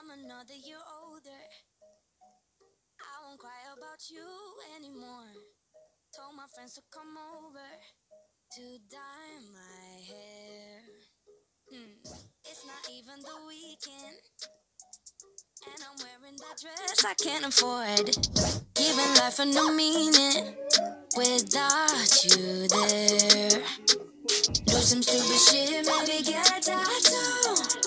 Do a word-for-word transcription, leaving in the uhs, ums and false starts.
I'm another year older. I won't cry about you anymore. Told my friends to come over to dye my hair. Hmm. It's not even the weekend, and I'm wearing that dress I can't afford. Giving life a new meaning without you there. Do some stupid shit, maybe get a tattoo.